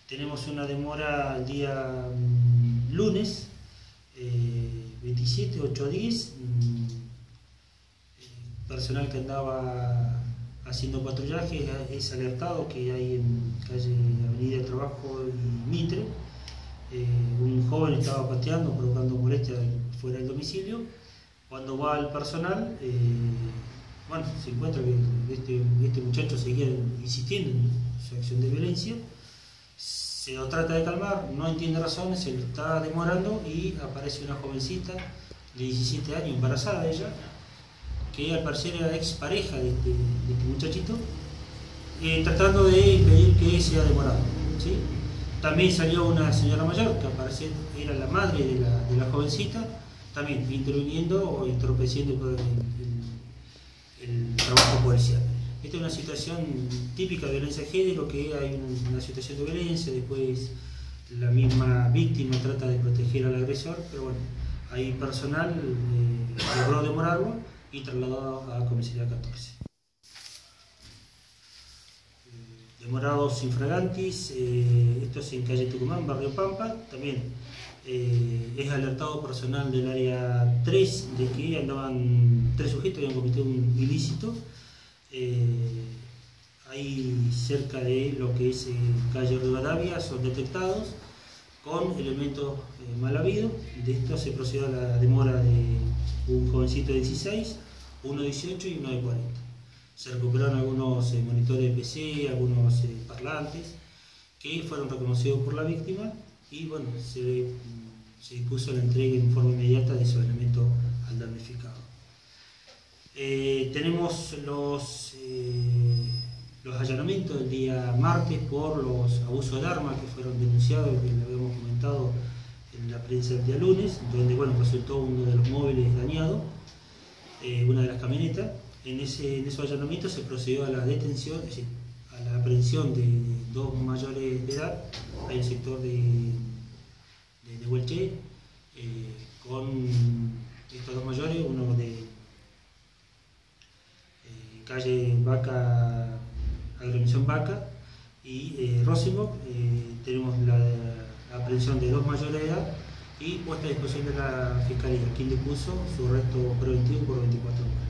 Tenemos una demora el día lunes, 27, 8:10. Personal que andaba haciendo patrullaje es alertado que hay en calle Avenida del Trabajo y Mitre. Un joven estaba pateando, provocando molestias fuera del domicilio. Cuando va al personal, se encuentra que este muchacho seguía insistiendo en su acción de violencia. Se lo trata de calmar, no entiende razones, se lo está demorando y aparece una jovencita de 17 años, embarazada de ella, que al parecer era ex pareja de este muchachito, tratando de impedir que sea demorado, ¿sí? También salió una señora mayor, que al parecer era la madre de la jovencita, también interviniendo o entorpeciendo el trabajo policial. Esta es una situación típica de violencia de género, que hay una situación de violencia, después la misma víctima trata de proteger al agresor, pero bueno, ahí personal logró demorarlo y trasladado a comisaría 14. Demorados infragantis, esto es en calle Tucumán, barrio Pampa. También es alertado personal del área 3 de que andaban 3 sujetos que habían cometido un ilícito ahí cerca de lo que es calle Rivadavia. Son detectados con elementos mal habidos. De esto se procedió a la demora de un jovencito de 16, uno de 18 y uno de 40. Se recuperaron algunos monitores de PC, algunos parlantes que fueron reconocidos por la víctima y bueno, se dispuso la entrega en forma inmediata de esos elementos al damnificado. Tenemos los allanamientos del día martes por los abusos de armas que fueron denunciados, que le habíamos comentado en la prensa del día lunes, donde bueno, resultó uno de los móviles dañado, una de las camionetas. En esos allanamientos se procedió a la detención, es decir, a la aprehensión de 2 mayores de edad, ahí en el sector de Nehuelche, con estos 2 mayores, uno de calle Vaca, agremiación Vaca, y Rosenbock. Tenemos la aprehensión de 2 mayores de edad y puesta a disposición de la Fiscalía, quien dispuso su arresto preventivo por 24 horas.